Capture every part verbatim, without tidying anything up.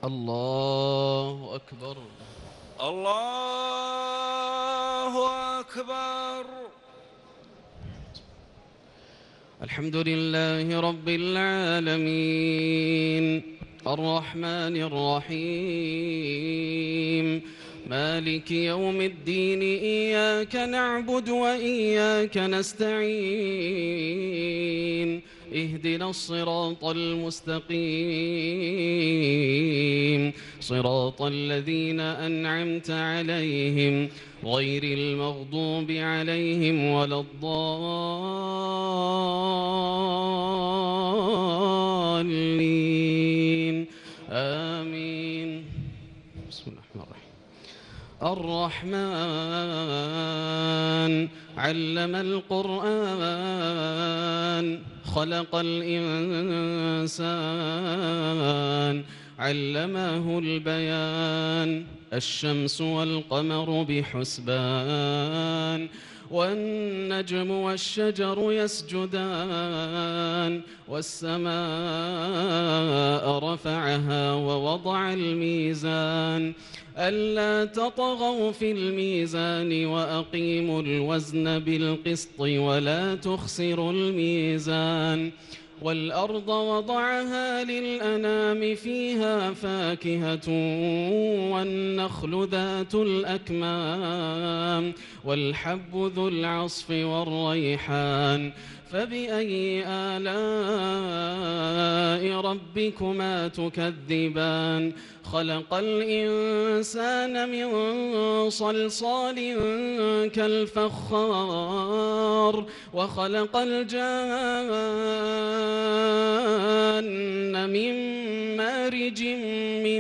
الله أكبر. الله أكبر. الحمد لله رب العالمين الرحمن الرحيم مالك يوم الدين إياك نعبد وإياك نستعين اهدنا الصراط المستقيم صراط الذين أنعمت عليهم غير المغضوب عليهم ولا الضالين آمين. بسم الله الرحمن الرحيم. الرحمن علم القرآن خلق الإنسان علمه البيان الشمس والقمر بحسبان والنجم والشجر يسجدان والسماء رفعها ووضع الميزان ألا تطغوا في الميزان وأقيموا الوزن بالقسط ولا تخسروا الميزان والأرض وضعها للأنام فيها فاكهة والنخل ذات الأكمام والحب ذو العصف والريحان فبأي آلاء ربكما تكذبان خلق الإنسان من صلصال كالفخار وخلق الجان من مارج من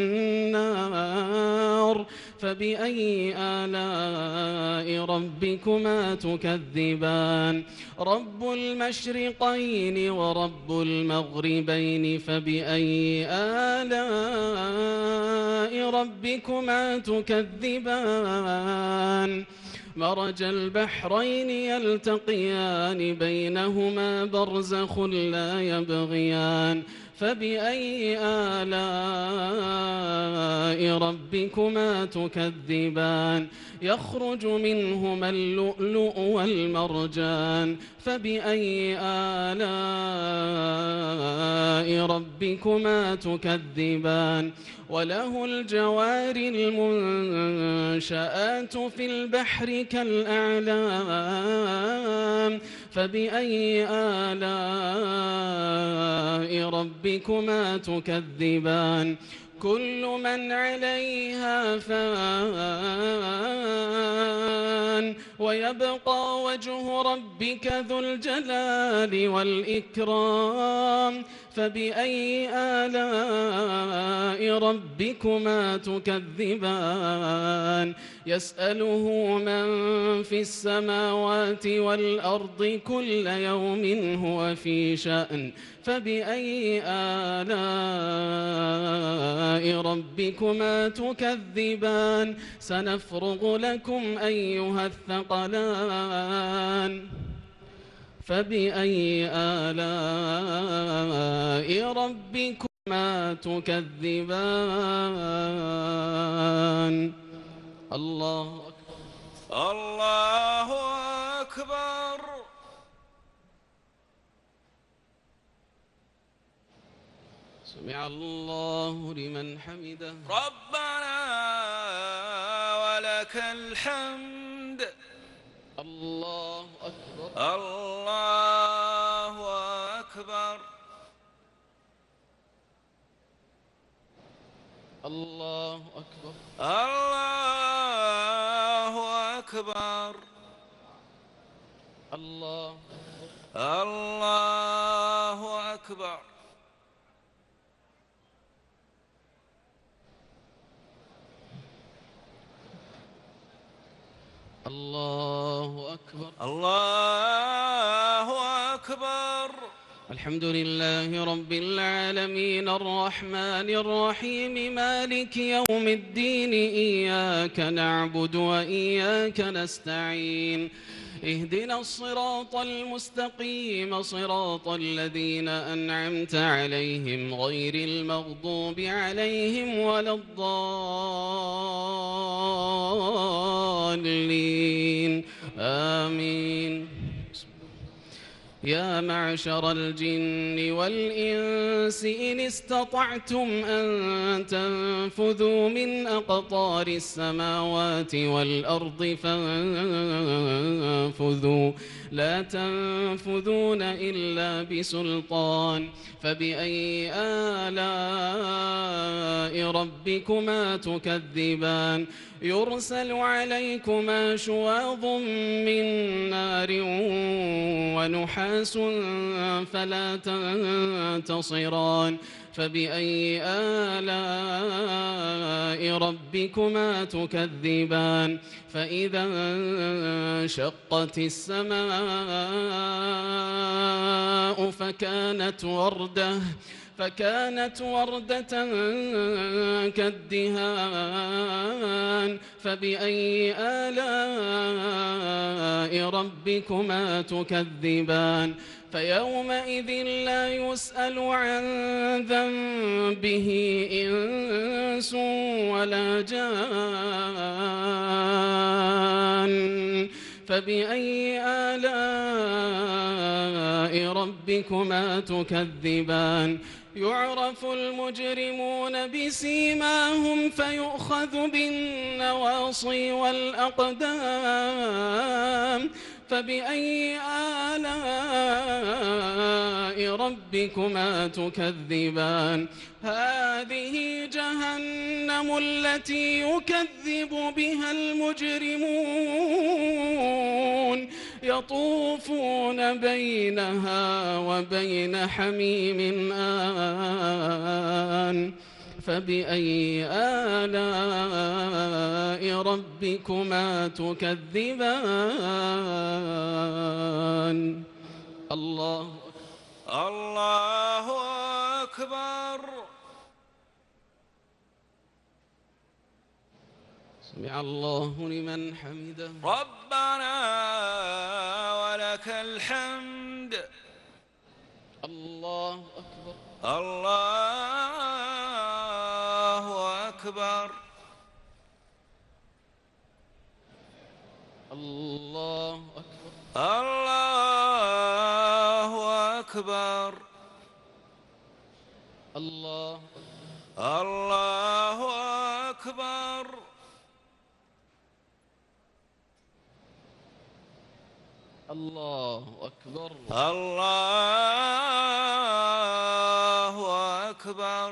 نار فبأي آلاء ربكما تكذبان رب المشرقين ورب المغربين فبأي آلاء ربكما تكذبان مرج البحرين يلتقيان بينهما برزخ لا يبغيان فبأي آلاء ربكما تكذبان يخرج منهما اللؤلؤ والمرجان فبأي آلاء ربكما تكذبان وله الجوار المنشآت في البحر كالأعلام فبأي آلاء ربكما تكذبان كل من عليها فان ويبقى وجه ربك ذو الجلال والإكرام فبأي آلاء ربكما تكذبان يسأله من في السماوات والأرض كل يوم هو في شأن فبأي آلاء ربكما تكذبان سنفرغ لكم أيها الثقلان فبأي آلاء ربكما تكذبان الله أكبر. الله أكبر. سمع الله لمن حمده ربنا ولك الحمد. الله أكبر. الله أكبر. الله أكبر. الله أكبر. الله الله أكبر. الله أكبر. الله أكبر. الحمد لله رب العالمين الرحمن الرحيم مالك يوم الدين إياك نعبد وإياك نستعين اهدنا الصراط المستقيم صراط الذين أنعمت عليهم غير المغضوب عليهم ولا الضالين آمين. يا معشر الجن والإنس إن استطعتم أن تنفذوا من أقطار السماوات والأرض فانفذوا لا تنفذون إلا بسلطان فبأي آلاء ربكما تكذبان يرسل عليكما شواظ من نار ونحاس فلا تنتصران فبأي آلاء ربكما تكذبان فإذا انشقت السماء فكانت وردة فكانت وردة كالدهان فبأي آلاء ربكما تكذبان فيومئذ لا يسأل عن ذنبه إنس ولا جان فبأي آلاء ربكما تكذبان يعرف المجرمون بسيماهم فيؤخذ بالنواصي والأقدام فبأي آلاء ربكما تكذبان هذه جهنم التي يكذب بها المجرمون يطوفون بينها وبين حميم آن فبأي آلاء ربكما تكذبان الله الله أكبر. سمع الله لمن حمده ربنا ولك الحمد. الله أكبر الله أكبر. الله أكبر الله أكبر. الله الله أكبر. الله أكبر الله أكبر.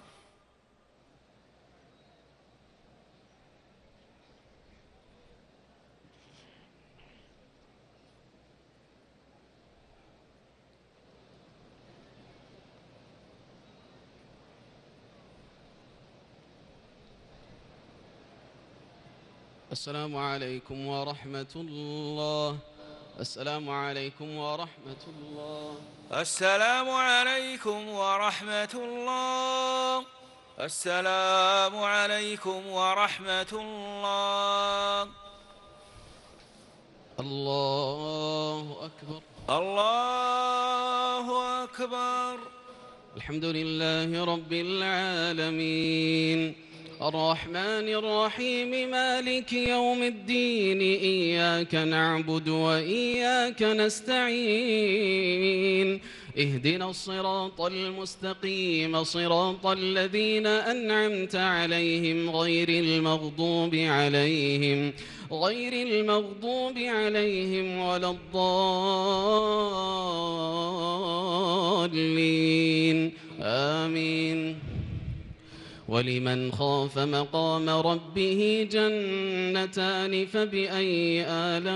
السلام عليكم ورحمة الله. السلام عليكم ورحمة الله. السلام عليكم ورحمة الله. السلام عليكم ورحمة الله. الله أكبر الله أكبر. الحمد لله رب العالمين الرحمن الرحيم مالك يوم الدين إياك نعبد وإياك نستعين اهدنا الصراط المستقيم صراط الذين أنعمت عليهم غير المغضوب عليهم غير المغضوب عليهم ولا الضالين آمين. ولمن خاف مقام ربه جنتان فبأي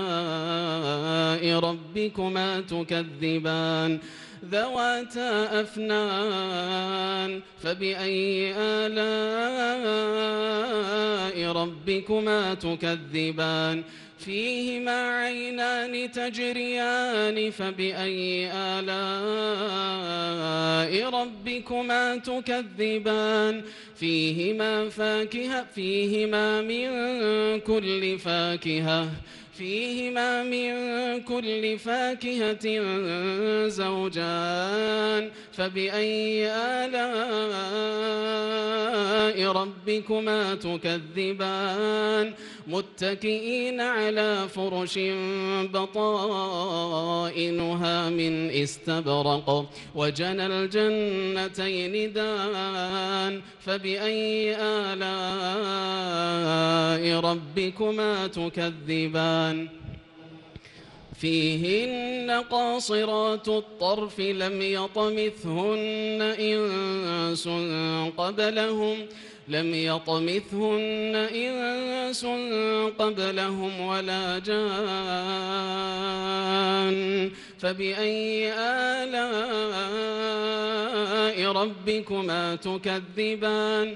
آلاء ربكما تكذبان ذواتا أفنان فبأي آلاء ربكما تكذبان فيهما عينان تجريان فبأي آلاء ربكما تكذبان فيهما فاكهة فيهما من كل فاكهة فيهما من كل فاكهة زوجان فبأي آلاء ربكما تكذبان متكئين على فرش بطائنها من استبرق وجنى الجنتين دان فبأي آلاء ربكما تكذبان فيهن قاصرات الطرف لم يطمثهن إنس قبلهم لم يطمثهن إنس قبلهم ولا جان فبأي آلاء ربكما تكذبان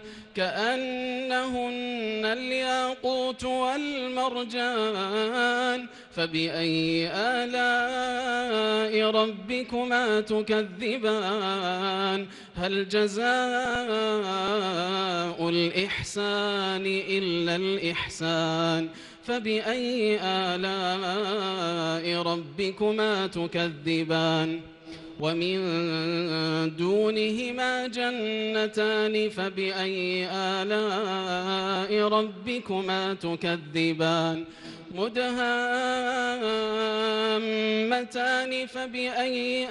كأنهن الياقوت والمرجان فبأي آلاء ربكما تكذبان هل جزاء الإحسان إلا الإحسان فبأي آلاء ربكما تكذبان ومن دونهما جنتان فبأي آلاء ربكما تكذبان مدهامتان فبأي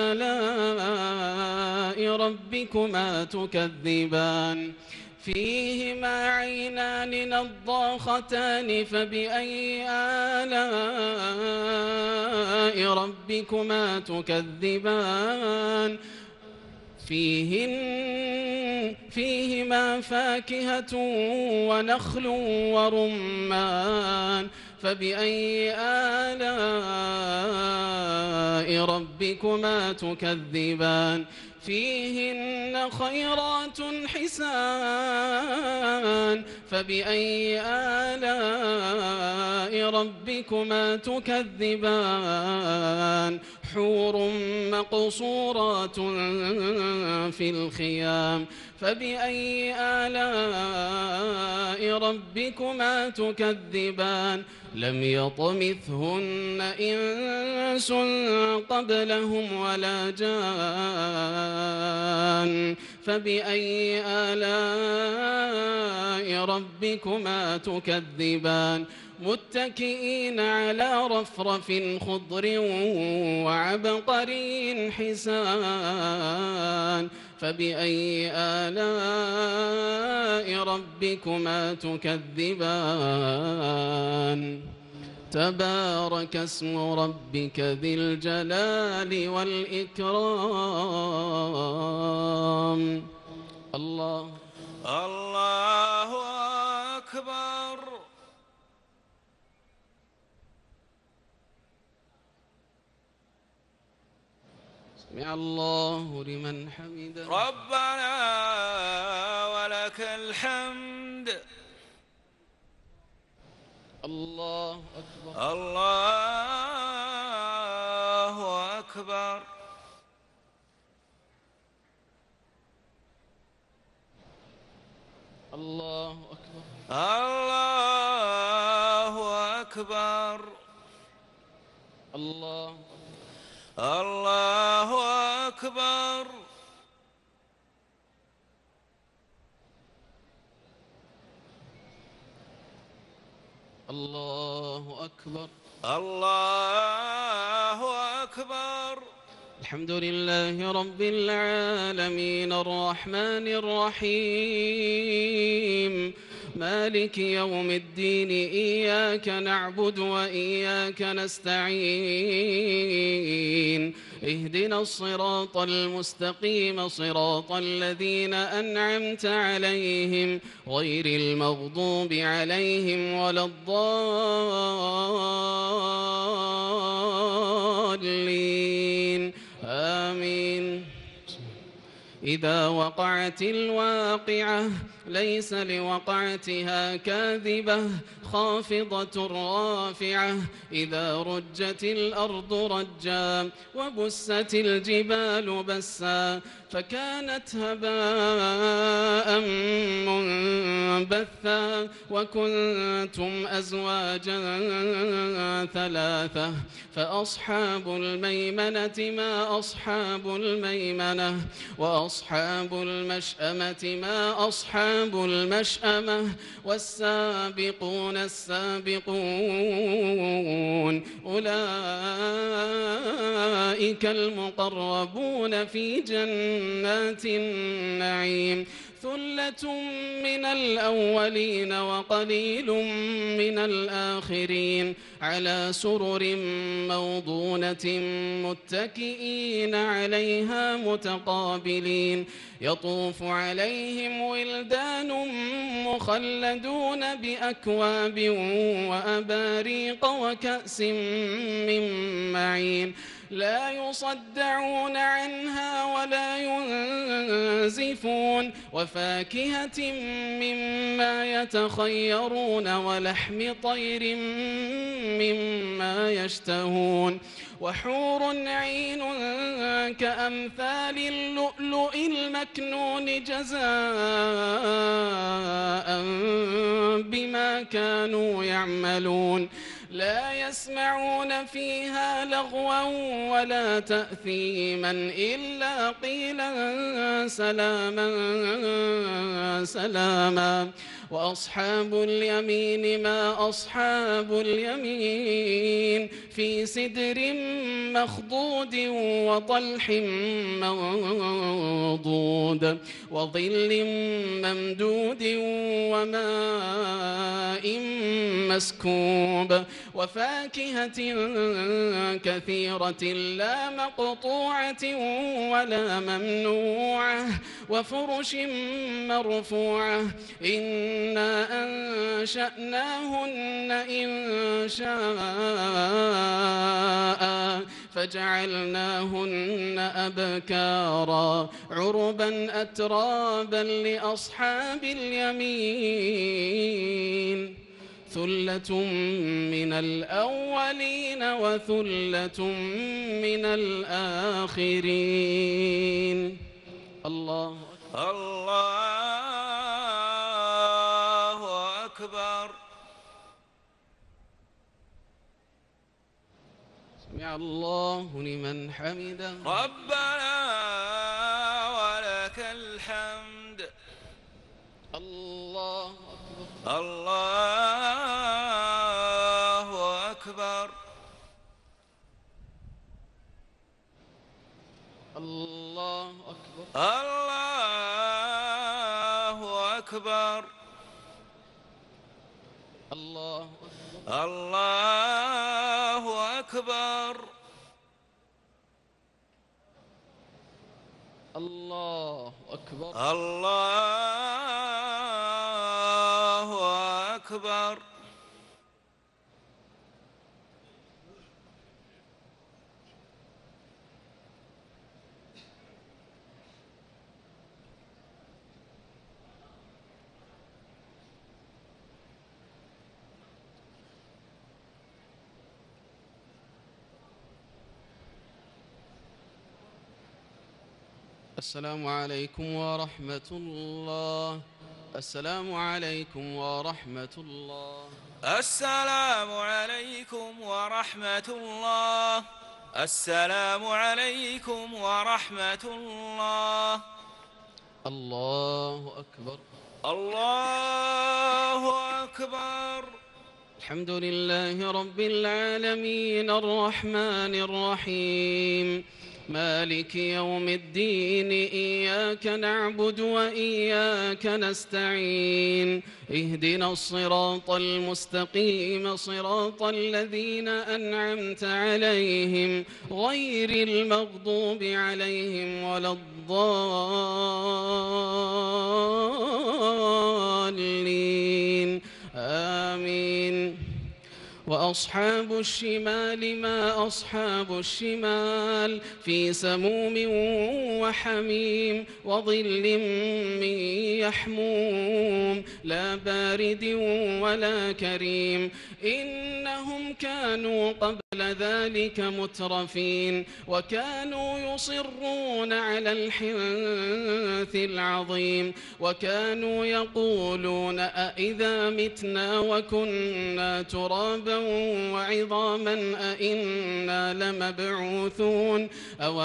آلاء ربكما تكذبان فيهما عينان نضاختان فبأي آلاء ربكما تكذبان فيهن فيهما فاكهة ونخل ورمان فبأي آلاء ربكما تكذبان فيهن خيرات حسان فبأي آلاء ربكما تكذبان حور مقصورات في الخيام فبأي آلاء ربكما تكذبان لم يطمثهن إنس قبلهم ولا جان فبأي آلاء ربكما تكذبان متكئين على رفرف خضر وعبقري حسان فبأي آلاء ربكما تكذبان تبارك اسم ربك ذي الجلال والإكرام الله الله أكبر سمع الله لمن حمده ربنا ولك الحمد الله أكبر الله أكبر الله أكبر الله أكبر الله الله أكبر الله أكبر الله أكبر الحمد لله رب العالمين الرحمن الرحيم مالك يوم الدين إياك نعبد وإياك نستعين اهدنا الصراط المستقيم صراط الذين أنعمت عليهم غير المغضوب عليهم ولا الضالين آمين إذا وقعت الواقعة ليس لوقعتها كاذبة خافضة رافعة إذا رجت الأرض رجا وبست الجبال بسا فكانت هباء منبثا وكنتم أزواجا ثلاثة فأصحاب الميمنة ما أصحاب الميمنة وأصحاب المشأمة ما أصحاب المشأمة والسابقون السابقون أولئك المقربون في جنات النعيم ثلة من الأولين وقليل من الآخرين على سرر موضونة متكئين عليها متقابلين يطوف عليهم ولدان مخلدون بأكواب وأباريق وكأس من معين لا يصدعون عنها ولا ينزفون وفاكهة مما يتخيرون ولحم طير مما يشتهون وحور عين كأمثال اللؤلؤ المكنون جزاء بما كانوا يعملون لا يسمعون فيها لغوا ولا تأثيما إلا قيلا سلاما سلاما وأصحاب اليمين ما أصحاب اليمين في سدر مخضود وطلح منضود وظل ممدود وماء مسكوب وفاكهة كثيرة لا مقطوعة ولا ممنوعة وفرش مرفوعة إنا أنشأناهن إن شاء فجعلناهن أبكارا عربا أترابا لأصحاب اليمين ثلة من الأولين وثلة من الآخرين الله الله أكبر سمع الله لمن حمده ربنا ولك الحمد الله أكبر الله أكبر الله أكبر الله أكبر الله أكبر الله أكبر الله أكبر الله أكبر السلام عليكم ورحمة الله السلام عليكم ورحمة الله السلام عليكم ورحمة الله السلام عليكم ورحمة الله الله أكبر الله أكبر الحمد لله رب العالمين الرحمن الرحيم مالك يوم الدين إياك نعبد وإياك نستعين اهدنا الصراط المستقيم صراط الذين أنعمت عليهم غير المغضوب عليهم ولا الضالين آمين وأصحاب الشمال ما أصحاب الشمال في سموم وحميم وظل من يحموم لا بارد ولا كريم إنهم كانوا قبل ذلك مترفين وكانوا يصرون على الحنث العظيم وكانوا يقولون أئذا متنا وكنا ترابا وعظاما أئنا لمبعوثون أو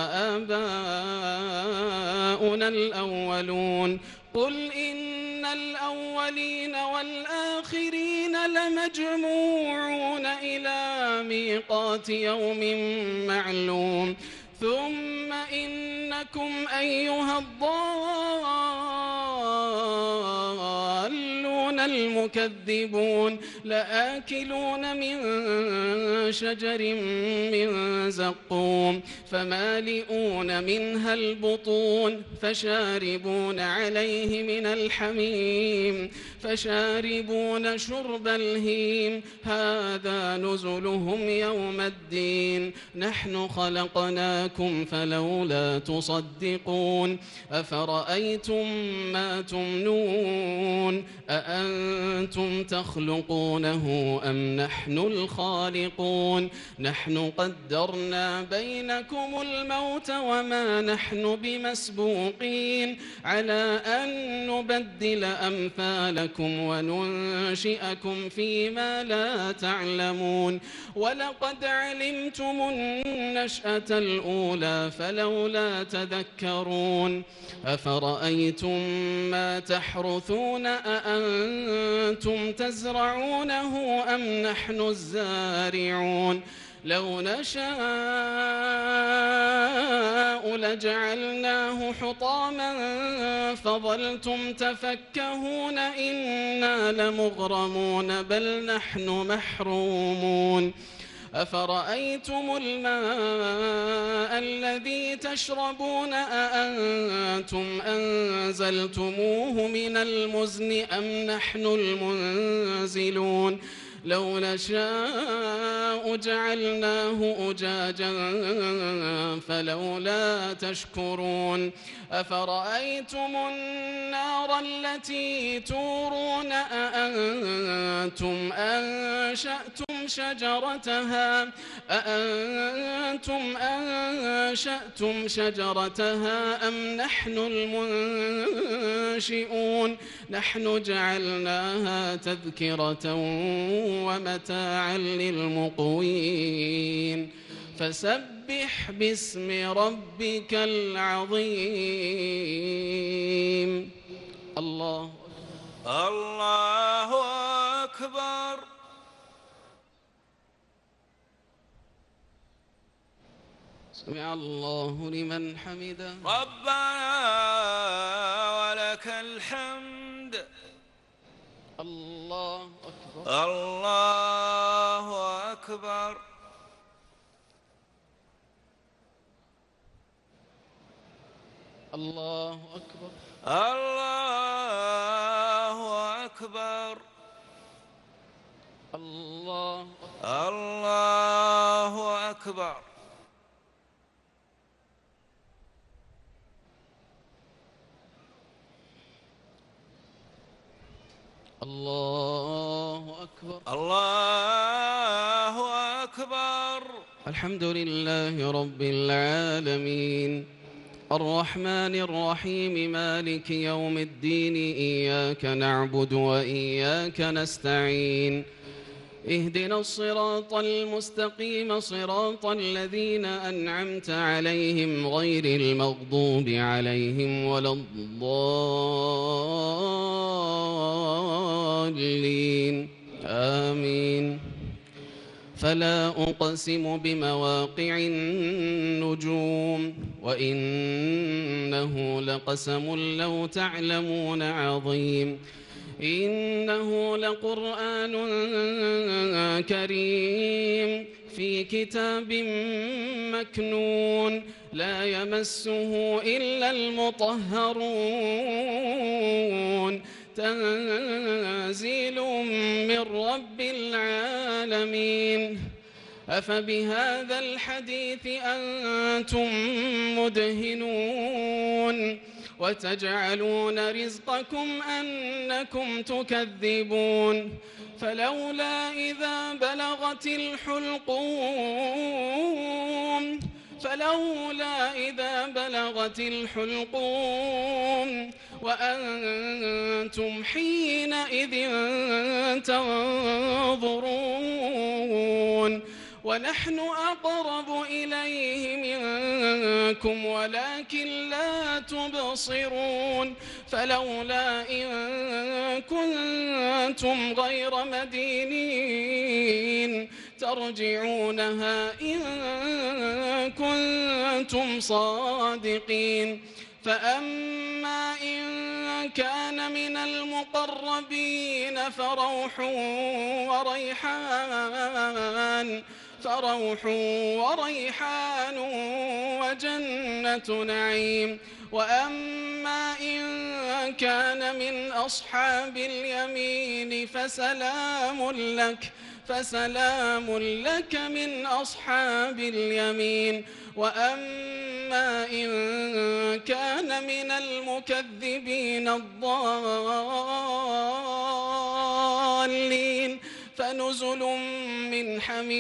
آباؤنا الأولون قل إن الأولين والآخرين لمجموعون إلى ميقات يوم معلوم ثم إنكم أيها الضالون المكذبون لآكلون من شجر من زقوم فمالئون منها البطون فشاربون عليه من الحميم فشاربون شرب الهيم هذا نزلهم يوم الدين نحن خلقناكم فلولا تصدقون أفرأيتم ما تمنون أأنتم تخلقونه أم نحن الخالقون نحن قدرنا بينكم الموت وما نحن بمسبوقين على أن نبدل أمثالكم وننشئكم فيما لا تعلمون ولقد علمتم النشأة الأولى فلولا تذكرون أفرأيتم ما تحرثون أأنتم تزرعونه أم نحن الزارعون لو نشاء لجعلناه حطاما فظلتم تفكهون إنا لمغرمون بل نحن محرومون أفرأيتم الماء الذي تشربون أأنتم أنزلتموه من المزن أم نحن المنزلون لو نشاء جعلناه أجاجا فلولا تشكرون أفرأيتم النار التي تورون أأنتم أنشأتم شجرتها أأنتم أنشأتم شجرتها أم نحن المنشئون نحن جعلناها تذكرة ومتاعا للمقوين فسبح باسم ربك العظيم الله الله أكبر سمع الله لمن حمده ربنا ولك الحمد الله أكبر الله أكبر الله أكبر الله أكبر الله الله أكبر الله أكبر الله أكبر الحمد لله رب العالمين الرحمن الرحيم مالك يوم الدين إياك نعبد وإياك نستعين اهدنا الصراط المستقيم صراط الذين أنعمت عليهم غير المغضوب عليهم ولا الضالين آمين فلا أقسم بمواقع النجوم وإنه لقسم لو تعلمون عظيم إنه لقرآن كريم في كتاب مكنون لا يمسه إلا المطهرون تنزيل من رب العالمين أفبهذا الحديث أنتم مدهنون وتجعلون رزقكم أنكم تكذبون فلولا إذا بلغت الحلقوم فلولا إذا بلغت الحلقوم وأنتم حينئذ تنظرون ونحن أقرب إليه منكم ولكن لا تبصرون فلولا إن كنتم غير مدينين ترجعونها إن كنتم صادقين فأما إن كان من المقربين فروح وريحان فروح وريحان وجنة نعيم وأما إن كان من أصحاب اليمين فسلام لك فسلام لك من أصحاب اليمين وأما إن كان من المكذبين الضالين فنزل من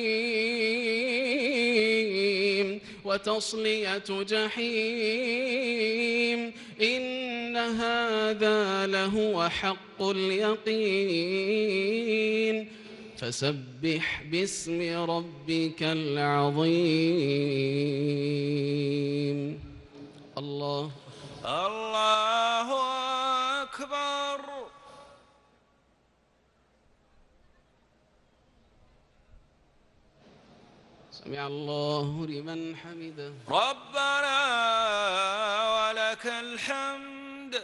حميم وتصلية جحيم إن هذا لهو حق اليقين فسبح باسم ربك العظيم الله الله أكبر سمع الله لمن حمده ربنا ولك الحمد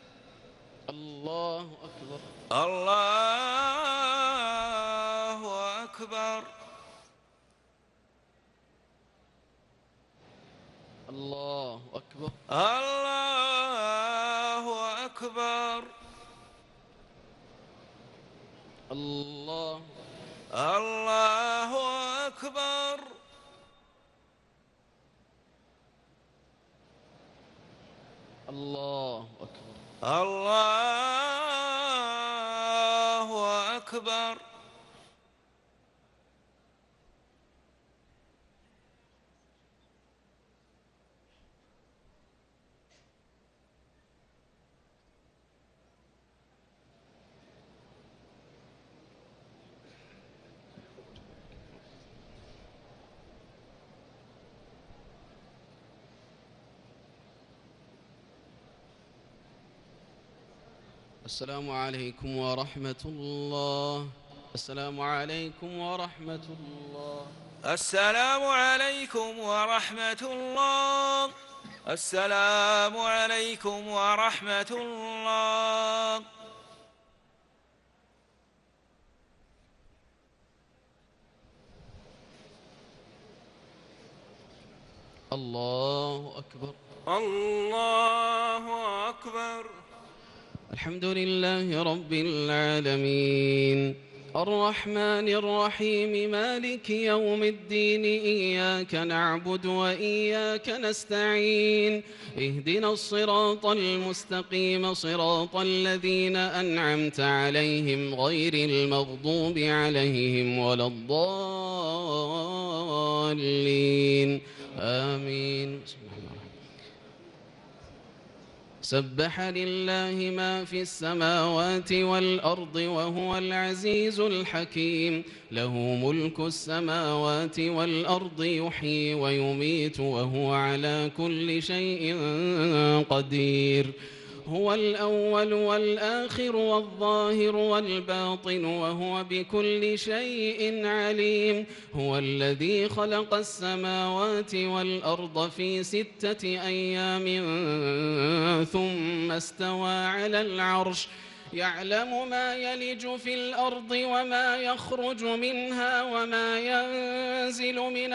الله أكبر الله أكبر الله أكبر الله أكبر الله الله أكبر الله أكبر الله أكبر السلام عليكم ورحمة الله السلام عليكم ورحمة الله السلام عليكم ورحمة الله السلام عليكم ورحمة الله الله أكبر الله أكبر الحمد لله رب العالمين الرحمن الرحيم مالك يوم الدين إياك نعبد وإياك نستعين اهدنا الصراط المستقيم صراط الذين أنعمت عليهم غير المغضوب عليهم ولا الضالين آمين سبح لله ما في السماوات والأرض وهو العزيز الحكيم له ملك السماوات والأرض يحيي ويميت وهو على كل شيء قدير هو الأول والآخر والظاهر والباطن وهو بكل شيء عليم هو الذي خلق السماوات والأرض في ستة أيام ثم استوى على العرش يعلم ما يلج في الأرض وما يخرج منها وما ينزل من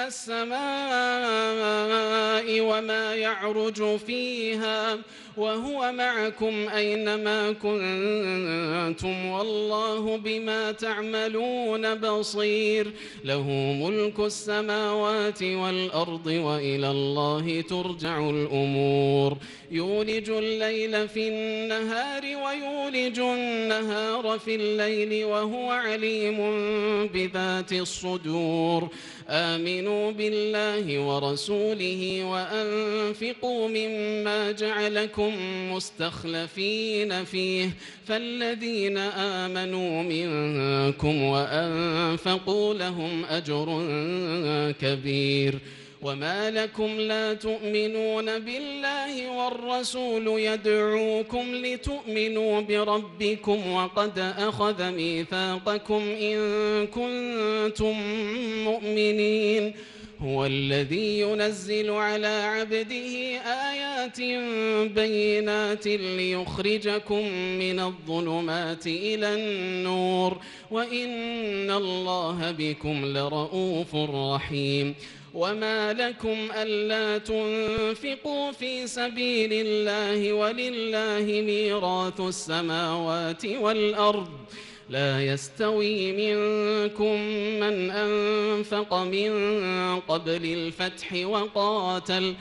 السماء وما يعرج فيها وهو معكم أينما كنتم والله بما تعملون بصير له ملك السماوات والأرض وإلى الله ترجع الأمور يولج الليل في النهار ويولج النهار في الليل وهو عليم بذات الصدور آمنوا بالله ورسوله وأنفقوا مما جعلكم مستخلفين فيه فالذين آمنوا منكم وأنفقوا لهم أجر كبير وما لكم لا تؤمنون بالله والرسول يدعوكم لتؤمنوا بربكم وقد أخذ ميثاقكم إن كنتم مؤمنين هو الذي ينزل على عبده آيات بينات ليخرجكم من الظلمات إلى النور وإن الله بكم لرؤوف رحيم وما لكم ألا تنفقوا في سبيل الله ولله ميراث السماوات والأرض لا يستوي منكم من أنفق من قبل الفتح وقاتل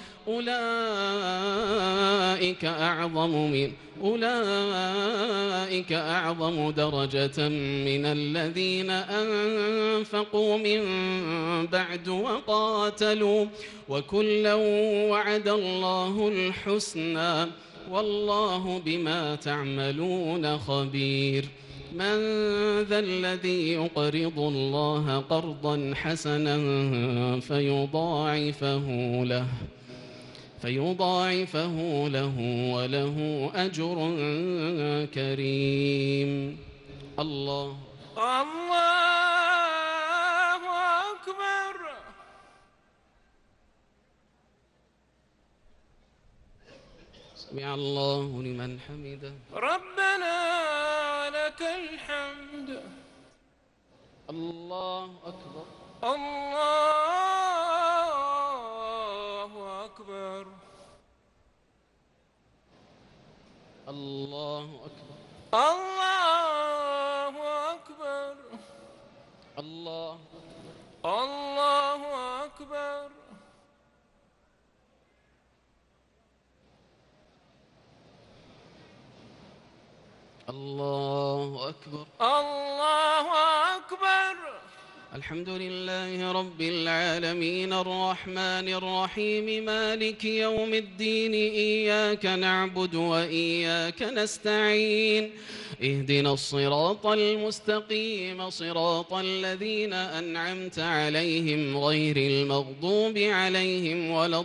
أولئك أعظم من أولئك أعظم درجة من الذين أنفقوا من بعد وقاتلوا وكلا وعد الله الحسنى والله بما تعملون خبير من ذا الذي يقرض الله قرضا حسنا فيضاعفه له فيضاعفه له وله أجر كريم الله الله أكبر سمع الله لمن حمده ربنا لك الحمد الله أكبر الله أكبر الله أكبر الله أكبر الله الله أكبر الله أكبر الله أكبر الحمد لله رب العالمين الرحمن الرحيم مالك يوم الدين إياك نعبد وإياك نستعين اهدنا الصراط المستقيم صراط الذين أنعمت عليهم غير المغضوب عليهم ولا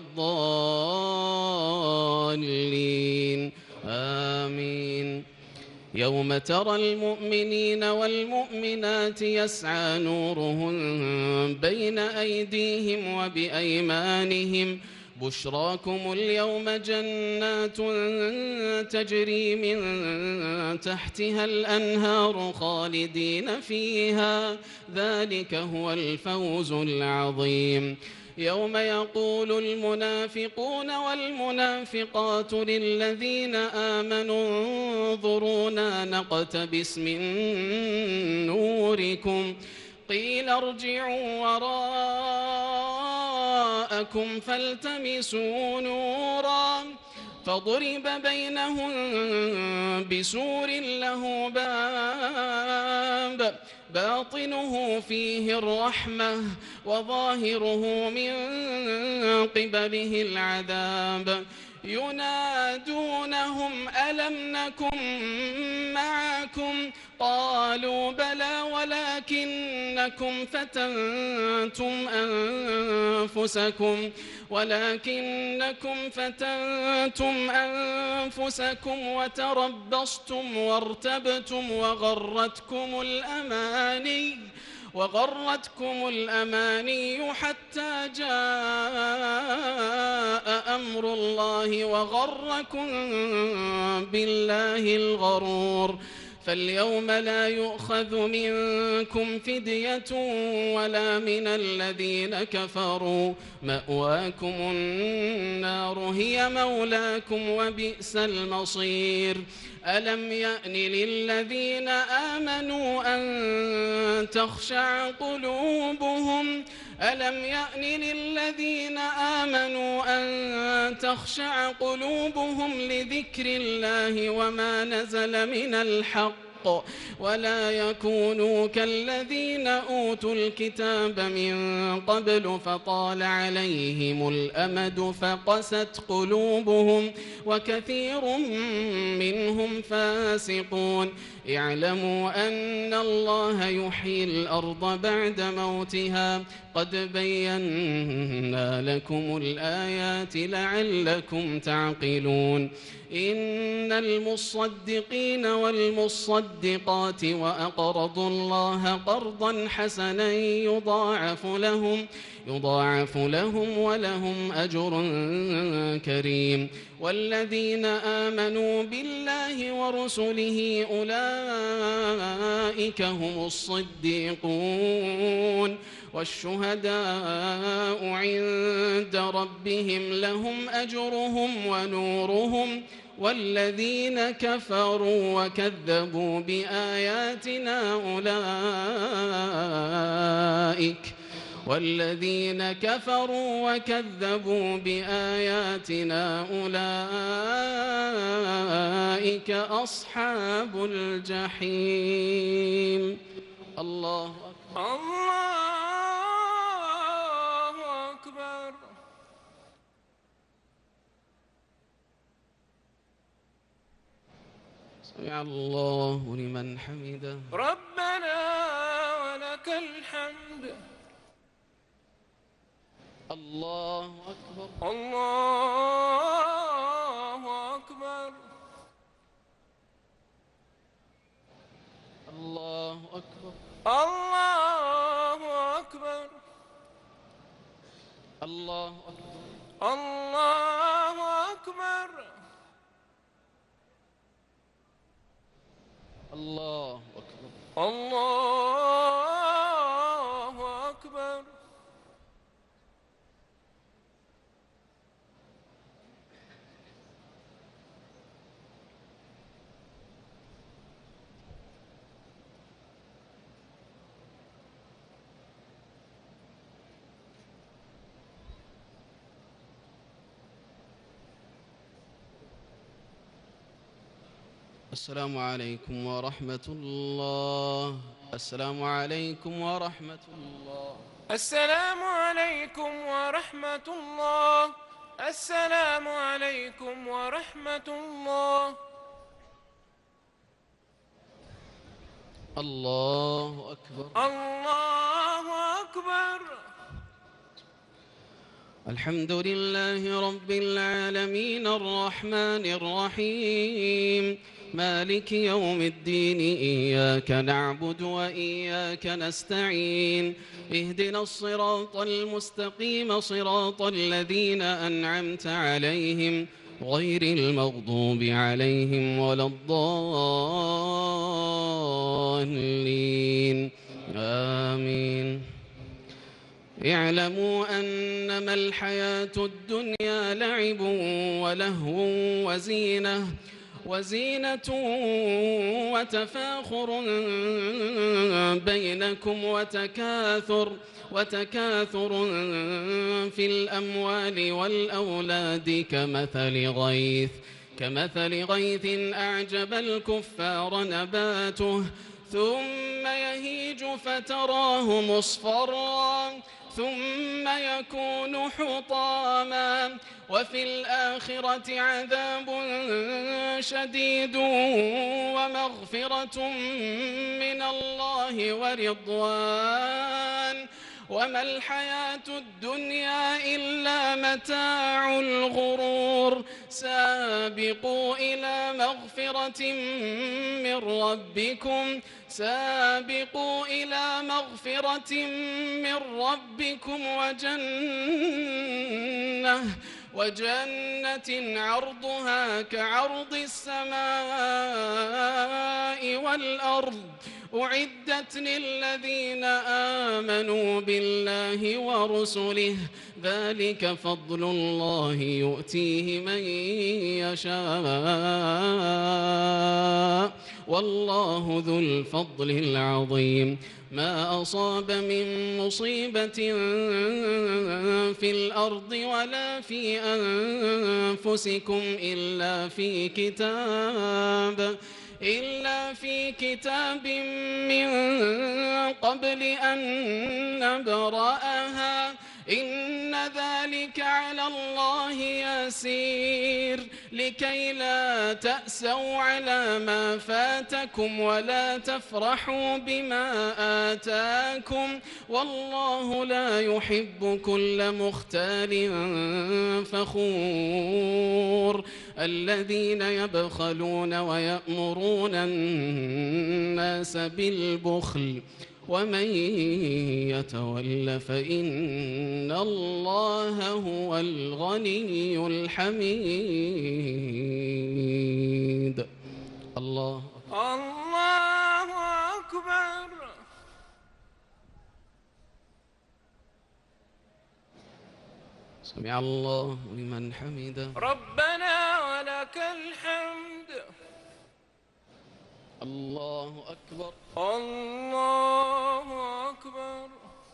الضالين آمين يوم ترى المؤمنين والمؤمنات يسعى نورهم بين أيديهم وبأيمانهم بشراكم اليوم جنات تجري من تحتها الأنهار خالدين فيها ذلك هو الفوز العظيم يوم يقول المنافقون والمنافقات للذين آمنوا انظرونا نقتبس من نوركم قيل ارجعوا وراءكم فالتمسوا نورا فضرب بينهم بسور له باب باطنه فيه الرحمة وظاهره من قبله العذاب ينادونهم ألم نكن معكم قالوا بلى ولكنكم فتنتم أنفسكم ولكنكم فتنتم أنفسكم وتربصتم وارتبتم وغرتكم الأماني وغرتكم الأماني حتى جاء أمر الله وغركم بالله الغرور فاليوم لا يؤخذ منكم فدية ولا من الذين كفروا، مأواكم النار هي مولاكم وبئس المصير. ألم يأن للذين آمنوا أن تخشع قلوبهم ألم يأن للذين آمنوا أن تخشع قلوبهم لذكر الله وما نزل من الحق ولا يكونوا كالذين أوتوا الكتاب من قبل فطال عليهم الأمد فقست قلوبهم وكثير منهم فاسقون. اعلموا أن الله يحيي الأرض بعد موتها قد بينا لكم الآيات لعلكم تعقلون. إن المصدقين والمصدقات وأقرضوا الله قرضا حسنا يضاعف لهم يضاعف لهم ولهم أجر كريم. والذين آمنوا بالله ورسله أولئك هم الصديقون والشهداء عند ربهم لهم أجرهم ونورهم. والذين كفروا وكذبوا بآياتنا أولئك والذين كفروا وكذبوا بآياتنا أولئك أصحاب الجحيم. الله أكبر. الله أكبر. سمع الله لمن حمده. ربنا ولك الحمد. الله أكبر. الله أكبر. الله أكبر. الله أكبر. الله أكبر. الله أكبر. الله أكبر. الله أكبر. السلام عليكم ورحمة الله. السلام عليكم ورحمة الله. السلام عليكم ورحمة الله. السلام عليكم ورحمة الله. الله أكبر. الله أكبر. الحمد لله رب العالمين الرحمن الرحيم مالك يوم الدين. إياك نعبد وإياك نستعين. اهدنا الصراط المستقيم صراط الذين أنعمت عليهم غير المغضوب عليهم ولا الضالين. آمين. اعلموا أنما الحياة الدنيا لعب ولهو وزينة وزينة وتفاخر بينكم وتكاثر وتكاثر في الأموال والأولاد كمثل غيث كمثل غيث أعجب الكفار نباته ثم يهيج فتراه مصفرا ثم يكون حطاما وفي الآخرة عذاب شديد ومغفرة من الله ورضوان وما الحياة الدنيا إلا متاع الغرور. سابقوا إلى مغفرة من ربكم سابقوا إلى مغفرة من ربكم وجنة وجنة عرضها كعرض السماء والأرض أعدت للذين آمنوا بالله ورسله ذلك فضل الله يؤتيه من يشاء والله ذو الفضل العظيم ما أصاب من مصيبة في الأرض ولا في أنفسكم إلا في كتاب إلا في كتاب من قبل أن نبرأها إن ذلك على الله يسير لكي لا تأسوا على ما فاتكم ولا تفرحوا بما آتاكم والله لا يحب كل مختال فخور الذين يبخلون ويأمرون الناس بالبخل ومن يتول فإن الله هو الغني الحميد. الله الله أكبر. سمع الله لمن حمده. ربنا ولك الحمد. الله أكبر. الله أكبر.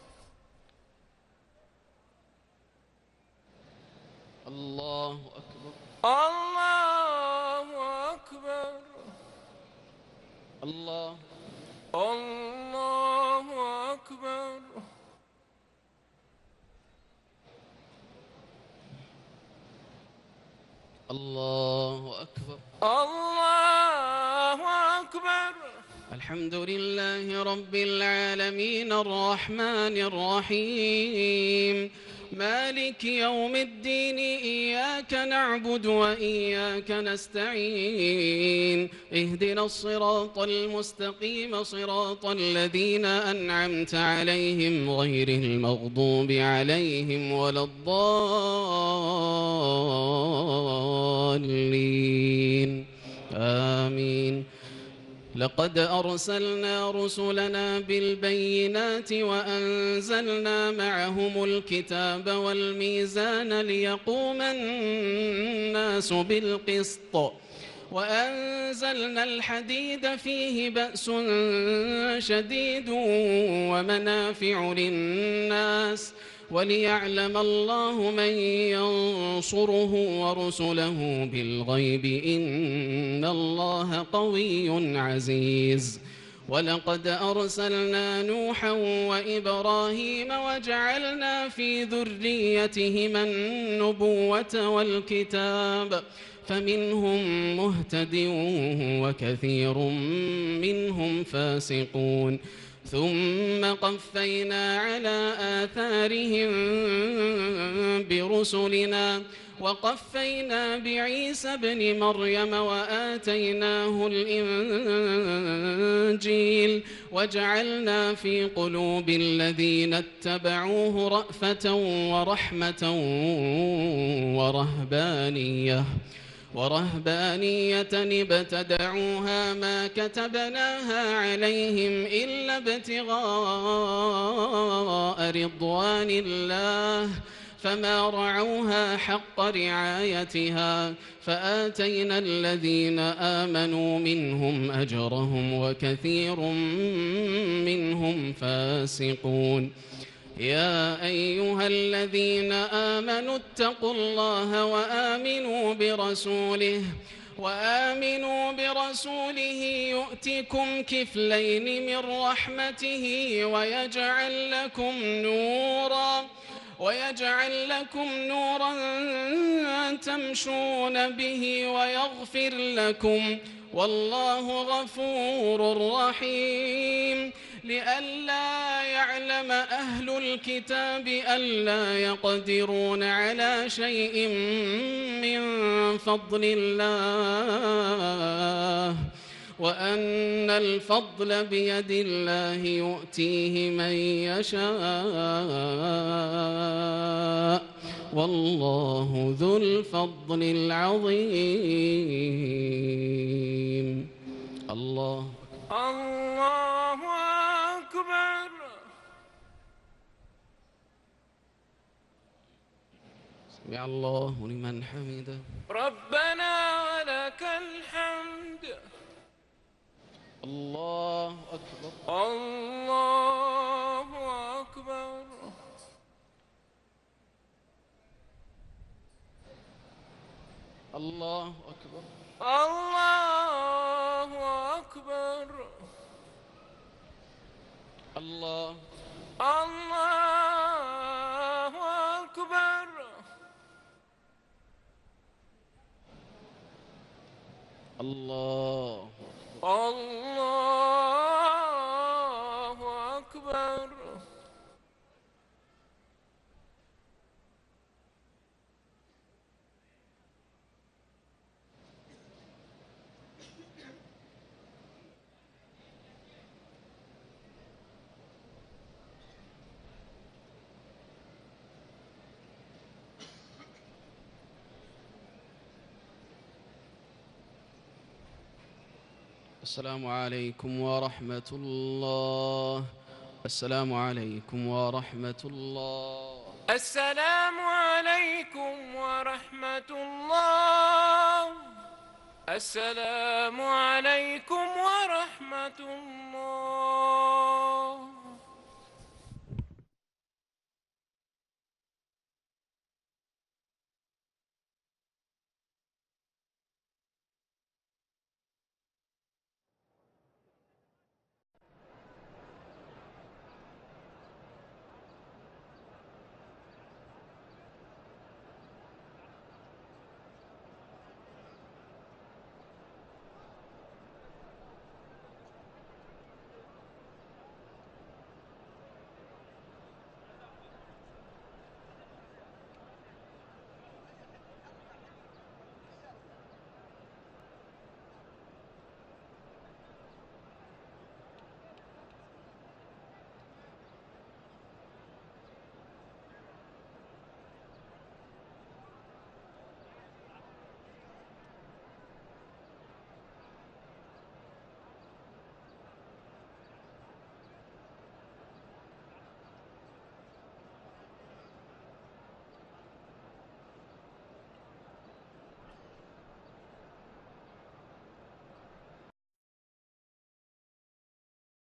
الله أكبر. الله أكبر. الله الله أكبر. الله أكبر. الله أكبر. الحمد لله رب العالمين الرحمن الرحيم مالك يوم الدين إياك نعبد وإياك نستعين اهدنا الصراط المستقيم صراط الذين أنعمت عليهم غير المغضوب عليهم ولا الضالين آمين. لقد أرسلنا رسلنا بالبينات وأنزلنا معهم الكتاب والميزان ليقوم الناس بالقسط وأنزلنا الحديد فيه بأس شديد ومنافع للناس وليعلم الله من ينصره ورسله بالغيب إن الله قوي عزيز. ولقد أرسلنا نوحا وإبراهيم وجعلنا في ذريتهما النبوة والكتاب فمنهم مهتد وكثير منهم فاسقون ثم قفينا على آثارهم برسلنا وقفينا بعيسى ابن مريم وآتيناه الإنجيل وجعلنا في قلوب الذين اتبعوه رأفة ورحمة ورهبانية ورهبانية ابتدعوها ما كتبناها عليهم إلا ابتغاء رضوان الله فما رعوها حق رعايتها فآتينا الذين آمنوا منهم أجرهم وكثير منهم فاسقون. يا أيها الذين آمنوا اتقوا الله وآمنوا برسوله وآمنوا برسوله يؤتكم كفلين من رحمته ويجعل لكم نورا ويجعل لكم نورا تمشون به ويغفر لكم والله غفور رحيم. لئلا يعلم أهل الكتاب ألا يقدرون على شيء من فضل الله وأن الفضل بيد الله يؤتيه من يشاء والله ذو الفضل العظيم. الله الله أكبر. سمع الله لمن حمده. ربنا ولك الحمد. الله أكبر. الله أكبر. الله أكبر. الله أكبر. الله الله أكبر. الله الله أكبر. السلام عليكم ورحمة الله. السلام عليكم ورحمة الله. السلام عليكم ورحمة الله. السلام عليكم ورحمة الله.